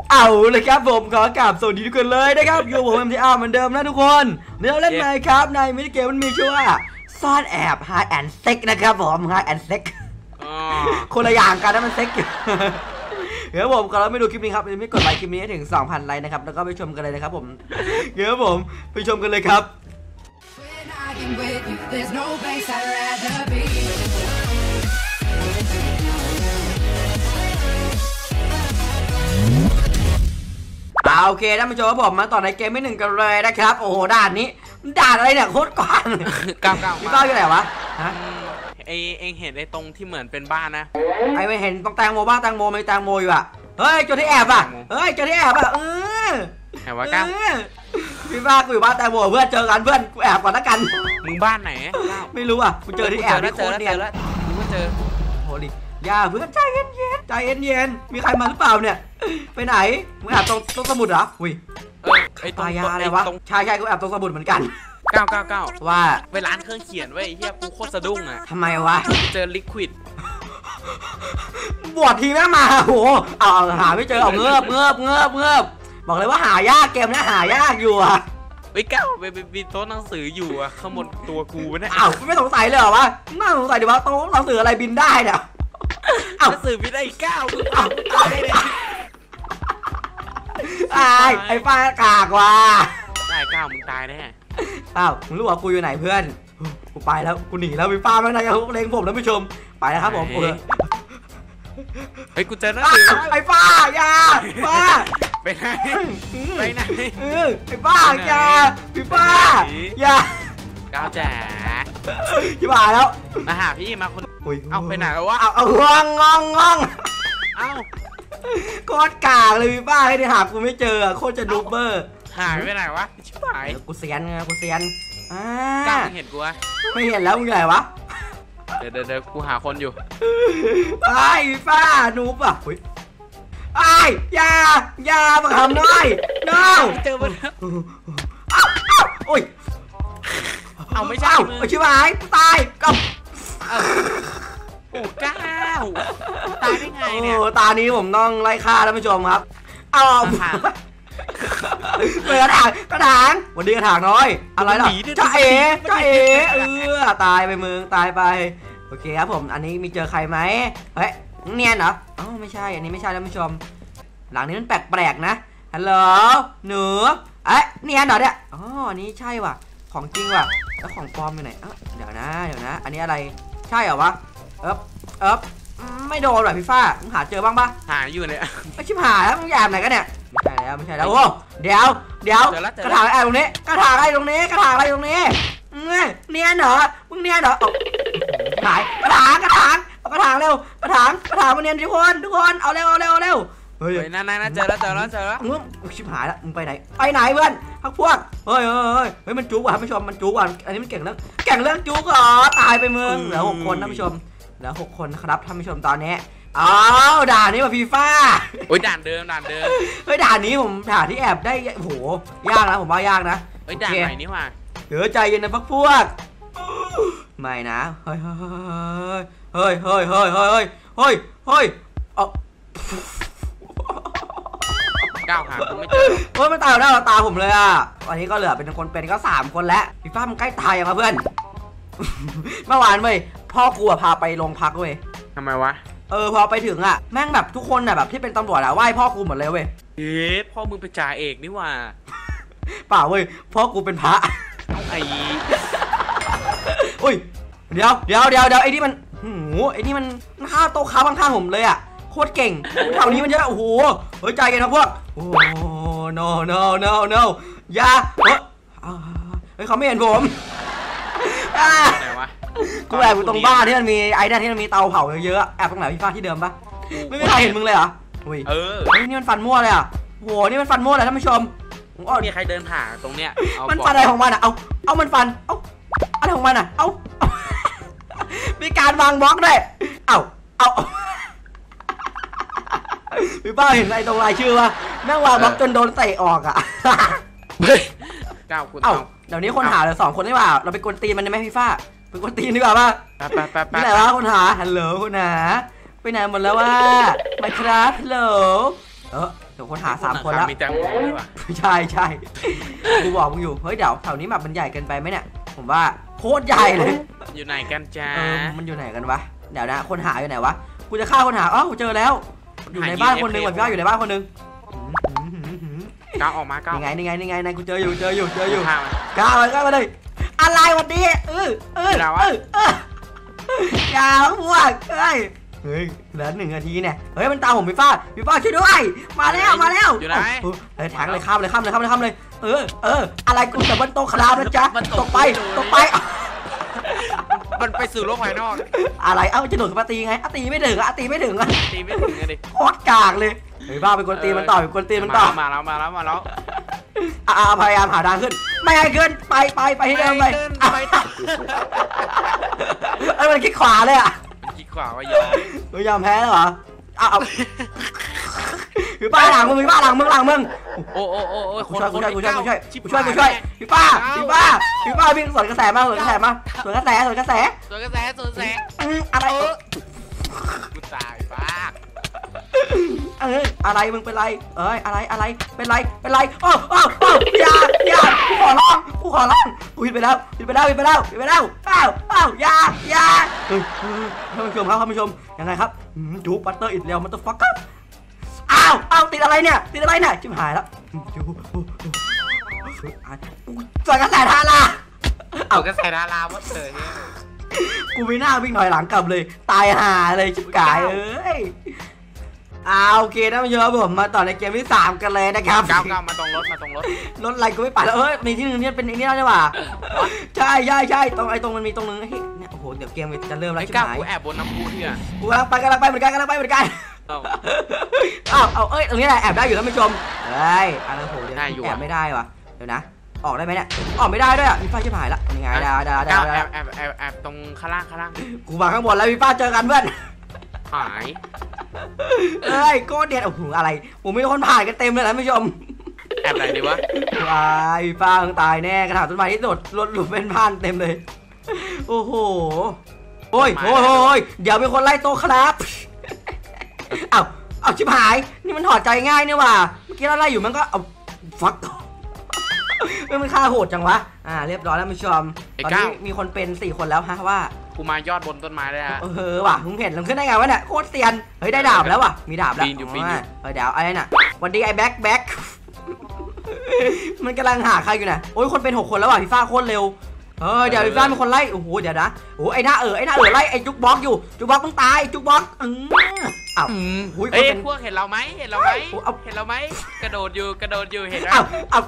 เอาเลยครับผมขอกราบสวัสดีทุกคนเลยนะครับอยู่ผม MTR เหมือนเดิมนะทุกคนเราเล่นในครับในมินิเกมมันมีชื่อว่าซ่อนแอบ Hide and Seek นะครับผม Hide and Seek คนละอย่างกันนะมันเซ็กเดี๋ยวผมก่อนเราไม่ดูคลิปนี้ครับไม่กดไลค์คลิปนี้ให้ถึง 2,000 ไลค์นะครับแล้วก็ไปชมกันเลยนะครับผมเดี๋ยวผมไปชมกันเลยครับโอเคท่านผู้ชมผมมาต่อในเกมที่ 1กันเลยนะครับโอ้โหด่านนี้ด่านอะไรเนี่ยโคตรกว้างก้าวพี่ก้าวอยู่ไหนวะฮะเองเห็นไอ้ตรงที่เหมือนเป็นบ้านนะไอ้ไม่เห็นต้องแตงโมบ้างแตงโมไม่แตงโมอยู่อ่ะเฮ้ยเจอที่แอบอ่ะเฮ้ยเจอที่แอบอ่ะไหนวะก้าวพี่บ้ากูอยู่บ้านแตงโมเพื่อนเจอกันเพื่อนกูแอบก่อนละกันมึงบ้านไหนไม่รู้อ่ะกูเจอที่แอบที่โคตรเนียนมึงก็เจอโหดิย่าเพื่อนใจเย็นใจเย็นมีใครมาหรือเปล่าเนี่ยไปไหนมึงแอบตรงสมุดเหรออุ้ยไอ้ตายาอะไรวะใช่กูแอบตรงสมุดเหมือนกันก้าวว่าไปร้านเครื่องเขียนไว้เฮียกูโคตรสะดุ้งอ่ะทำไมวะเจอลิควิดบวชทีแม่มาโหเอาหาไม่เจอเอาเงือบบอกเลยว่าหายากเกมนี้หายากอยู่อ่ะไอ้ก้าวไปบินโต๊ะหนังสืออยู่อ่ะขโมยตัวกูเนี่ยอ้าวไม่สงสัยเลยเหรอวะน่าสงสัยดิว่าโต๊ะหนังสืออะไรบินได้เนี่ยหนังสือบินได้ก้าวไอ้ป้ากากว่ะได้ก้าวมึงตายแน่อ้าวมึงรู้ว่ากูอยู่ไหนเพื่อนกูไปแล้วกูหนีแล้วมีป้าไม่ได้ยังเล็งผมแล้วผู้ชมไปแล้วครับผมเฮ้ยกูเจอหนังสือไอ้ป้าอย่าป้าไปไหนไอ้ป้าอย่าพี่ป้าอย่าก้าวแจ๋พี่มาแล้วมาหาพี่มาคนเอาไปไหนแล้ววะเอางองเอ้าโคตรกากเลยพี่ป้าให้ได้หากูไม่เจอโคตรจะดูเบอร์หายไปไหนวะชิบหายกูเซียนก้าวเห็นกูวะไม่เห็นแล้วมึงไหนวะเดี๋ยวกูหาคนอยู่ไอ้ป้านูบอ่ะไอ้ยามาทำน้อยน้องเจอมันโอ้ยเอาไม่ใช่ชิบหายตายกับโอ้ก้าวตายได้ไงเนี่ยตานี้ผมต้องไล่ฆ่าท่านผู้ชมครับเอาเปิดกระถางวันนี้กระถางน้อยอะไรล่ะจ้าเอ๋ตายไปมึงตายไปโอเคครับผมอันนี้มีเจอใครไหมเฮ้ยเนียนเหรออ๋อไม่ใช่อันนี้ไม่ใช่ท่านผู้ชมหลังนี้มันแปลกๆนะฮัลโหลหนูเนียนเหรอเนี่ยอ๋ออันนี้ใช่ว่ะของจริงว่ะแล้วของปลอมอยู่ไหนเดี๋ยวนะอันนี้อะไรใช่เหรอวะไม่โดนหรอพี่ฟ้ามึงหาเจอบ้างปะหาอยู่เนี่ยไม่ชิบหายแล้วมึงแอบไหนกันเนี่ยไม่ใช่แล้วโอ้เดี๋ยวกระถางอะไรตรงนี้กระถางอะไรตรงนี้เนี่ยเหรอมึงเนี่ยเหรอหายกระถางเอากระถางเร็วกระถางมาเนียนทุกคนเอาเร็วเฮ้ยนั่นเจอแล้วมึงชิบหายแล้วมึงไปไหนเพื่อนพักพวกเฮ้ยมันจุกว่ะท่านผู้ชมมันจุกว่ะอันนี้มันเก่งเรื่องจุกเหรอตายไปมึงเหลือ6 คนท่านผู้ชมแล้ว6 คนนะครับท่านผู้ชมตอนนี้ด่านนี้ว่าฟีฟ่าโอ้ยด่านเดิมเฮ้ยด่านนี้ผมด่านที่แอบได้โอ้โหยากนะผมว่ายากนะเฮ้ยด่านไหนนี่วะเดี๋ยวใจเย็นนะพักพวกไม่นะเฮ้ยก้าวหาผมไม่เจอมันตายแล้วตาผมเลยอ่ะวันนี้ก็เหลือเป็นคนเป็นก็3 คนแล้วฟีฟ่ามันใกล้ตายยังเพื่อนเมื่อวานเว้ยพ่อกูพาไปโรงพักเว้ยทำไมวะพอไปถึงอ่ะแม่งแบบทุกคนอ่ะแบบที่เป็นตำรวจอ่ะไหว้พ่อกูหมดเลยเว้ยพ่อมึงเป็นจ่าเอกนี่ว่าเปล่าเว้ยพ่อกูเป็นพระไอ้อุ้ยเดี๋ยวไอ้นี่มันไอ้นี่มันฆ่าโต๊ะค้าข้างๆผมเลยอ่ะโคตรเก่งแถวนี้มันเยอะโอ้โหเฮ้ยใจเย็นนะพวกโอ้ no อย่าเฮ้ยเขาไม่เห็นผมไหนวะกูแอบอยู่ตรงบ้านที่มันมีไอ้ด้านที่มันมีเตาเผาเยอะแอบตรงไหนพี่ฟ้าที่เดิมปะไม่มีใครเห็นมึงเลยเหรอนี่มันฟันมั่วเลยอ่ะโหนี่มันฟันมั่วเลยท่านผู้ชมมีใครเดินผ่านตรงเนี้ยมันฟันอะไรของมันอ่ะเอามันฟันอะไรของมันอ่ะมีการวางบล็อกด้วยเอาพี่ป้าเห็นอะไรตรงรายชื่อวะแม่งวางบล็อกจนโดนเตะออกอ่ะก้าวคุณเดี๋ยวนี้คนหาเหลือ2 คนได้ป่ะเราไปกวนตีนมันได้ไหมพี่ฟ้าไปกวนตีนดีกว่าป่ะไปไหนวะคนหาฮัลโหลคนหาไปไหนหมดแล้ววะมาครับฮัลโหลเดี๋ยวคนหา3 คนแล้วมีแตงโมด้วยว่ะใช่กูบอกมึงอยู่เฮ้ยเดี๋ยวแถวนี้แบบมันใหญ่เกินไปไหมเนี่ยผมว่าโคตรใหญ่เลยอยู่ไหนกันจ้ามันอยู่ไหนกันวะเดี๋ยวนะคนหาอยู่ไหนวะกูจะฆ่าคนหาอ๋อเจอแล้วอยู่ในบ้านคนนึงว่ะพี่ว่าอยู่ในบ้านคนนึงก้าวออกมาก้าวนี่ไงนายกูเจออยู่ข้าวก้าวมาเลยอะไรวันนี้อย่าพวกเฮ้ยเหลือ1 นาทีเนี่ยเฮ้ยมันตามผมพี่ฟ้าช่วยด้วยมาแล้วอยู่ไหนแทงเลยข้ามเลยอะไรกูแต่บนโต๊ะครามนะจ๊ะตกไปมันไปสู่โลกภายนอกอะไรจะโดดขึ้นมาตีไงตีไม่ถึงตีไม่ถึงดิโคตรกากเลยเฮ้ยบ้าเป็นคนตีมันต่อมาแล้วพยายามหาทางขึ้นไม่ให้ขึ้นไปให้เดินไปมันคิดขวาเลยอ่ะคิดขวาว่ายอมแพ้แล้วเหรอพี่ป้าหลังมึงโอ้กูช่วยพี่ป้าวิ่งสวนกระแสมาสวนกระแสอะไรกูตายบ้าอะไรมึงเป็นไรอะไรเป็นไรโอ้อย่ากูขอร้องกูผิดไปแล้วอย่าท่านผู้ชมยังไงครับจูปัตเตอร์อิดแล้วมันต้องฟักครับติดอะไรเนี่ยชิบหายแล้วสวนกระแสทารากระแสทาราวัดเลยกูไม่น่าวิ่งหน่อยหลังกลับเลยตายห่าเลยชิบกายโอเคท่านผู้ชมผมมาต่อในเกมที่3กันเลยนะครับก้าวมาตรงรถรถอะไรก็ไม่ไปแล้วมีที่นึงเนี่ยเป็นไอ้นี่ใช่ป่ะใช่ตรงมันมีตรงนึงเนี่ยโอ้โหเดี๋ยวเกมจะเริ่มแล้วใช่ไหมกูแอบบนน้ำพุเนี่ยกูกำลังไปเหมือนกันตรงนี้แหละแอบได้อยู่ท่านผู้ชมอะไรโหเดี๋ยวแอบไม่ได้ว่ะเดี๋ยวนะออกได้ไหมเนี่ยออกไม่ได้ด้วยมีไฟชิบหายละยังไงได้แอบตรงข้างล่างกูมาข้างบนแล้วมีป้าเจอกันเพื่อนหายก็เด็ดโอ้โหอะไรผมมีคนผ่านกันเต็มเลยท่านผู้ชมแอบไหนดีวะมีป้าตายแน่กระถางต้นไม้ที่โดดรถหลุดเป็นผ่านเต็มเลยโอ้โหโอ้ยเดี๋ยวมีคนไล่โตครับเอาชิบหายนี่มันถอดใจง่ายนี่ว่ะเมื่อกี้เราไล่อยู่มันก็เอาฟักมันฆ่าโหดจังวะเรียบร้อยแล้วผู้ชมตอนนี้มีคนเป็น4 คนแล้วฮะว่ากูมายอดบนต้นไม้ได้ฮะว่ะมึงเห็นลงขึ้นได้ไงวะเนี่ยโคตรเซียนเฮ้ยได้ดาบแล้วว่ะมีดาบแล้วเดี๋ยวอะไรน่ะวันดีไอ้แบ็คมันกำลังหาใครอยู่น่ะโอ้ยคนเป็น6 คนแล้วว่ะพี่ฟ้าโคตรเร็วเดี๋ยวพี่ฟ้าเป็นคนไล่โอ้โหเดี๋ยวนะโอ้ไอ้หน้าไล่ไอ้จุกบล็อกอยู่จุกบล็อกต้องตายจุกบล็อกพวกเห็นเราไหมกระโดดอยู่เห็นไหม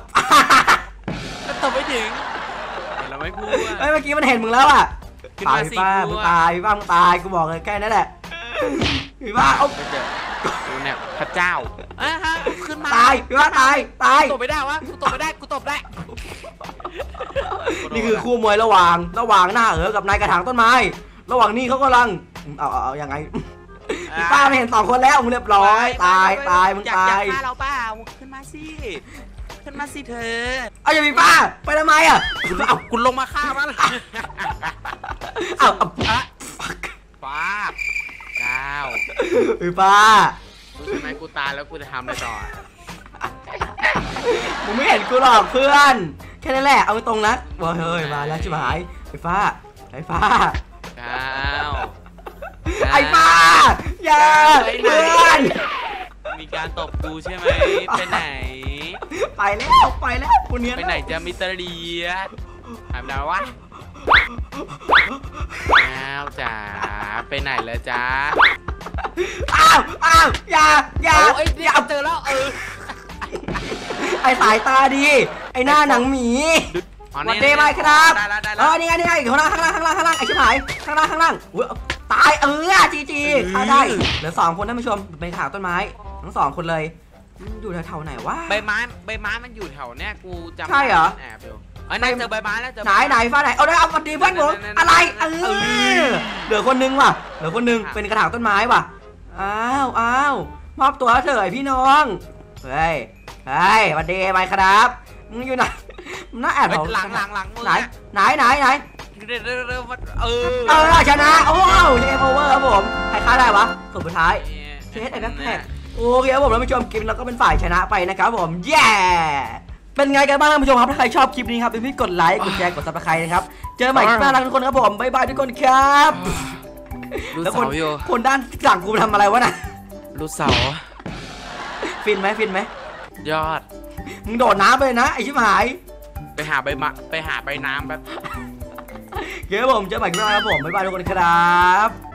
ตบไม่ถึงเห็นเราไม่พูดเมื่อกี้มันเห็นมึงแล้วอ่ะพี่ฟ้ามึงตายกูบอกเลยแค่นั้นแหละพี่ฟ้าเนี่ยพระเจ้าขึ้นมาตายพี่ฟ้าตายตบไม่ได้วะกูตบได้นี่คือคู่มวยระหว่างหน้ากับนายกระถางต้นไม้ระหว่างนี้เขากำลังเอายังไงพี่ป้าไม่เห็น2 คนแล้วมึงเรียบร้อยตายมึงตายอยากฆ่าเราเปล่าขึ้นมาสิเธออย่าพี่ป้าไปทำไมคุณลงมาฆ่ามันป้าพี่ป้ารู้ใช่ไหมกูตายแล้วกูจะทำอะไรต่อมึงไม่เห็นกูหรอกเพื่อนแค่นั้นแหละเอาตรงนะว่าเฮ้ยมาแล้วชิบหายไอ้ฟ้าไอ้ป้าอย่าเพื่อนมีการตบกูใช่ไหมไปไหนไปแล้วคุณเนี้ยไปไหนจะมิสเตอร์เดียถามดาววะจ๋าไปไหนแล้วจ้าอย่าเจอแล้วไอ้สายตาดีไอ้หน้าหนังหมีวันเดย์ไหมครับนี่ไงข้างล่างไอ้ชิบหายข้างล่างตายจีฆ่าได้เหลือ2 คนท่านผู้ชมเป็นข่าวต้นไม้ทั้ง2 คนเลยอยู่แถวไหนวะใบไม้มันอยู่แถวเนี้ยกูจำใช่เหรอแอบอยู่ไหนเจอใบไม้แล้วไหนฟ้าไหนเอาได้เอาวันดีเพื่อนผมอะไรเหลือคนนึงว่ะเป็นกระถางต้นไม้ว่ะมอบตัวเถอะพี่น้องเฮ้ยวันดีไหมครับมึงอยู่ไหนมึงน่าแอบหลังไหนชนะโอ้เกมโอเวอร์ครับผมใครฆ่าได้วะสุดท้ายเชสไอ้แบ็คแพ็คโอเคครับผมท่านผู้ชมคลิปเราก็เป็นฝ่ายชนะไปนะครับผมแย่เป็นไงกันบ้างท่านผู้ชมครับถ้าใครชอบคลิปนี้ครับพี่กดไลค์กดแชร์กดซับสไครต์นะครับเจอใหม่คลิปหน้าทุกคนครับผมบ๊ายบายทุกคนครับดูแล้วเสาอยู่คนด้านหลังกูทำอะไรวะน่ะดูเสาฟินไหมยอดมึงโดดน้ำไปเลยนะไอชิบหายไปหาใบน้ำแบบเดี๋ยวผมเจอใหม่คลิปหน้าครับผมบ๊ายบายทุกคนครับ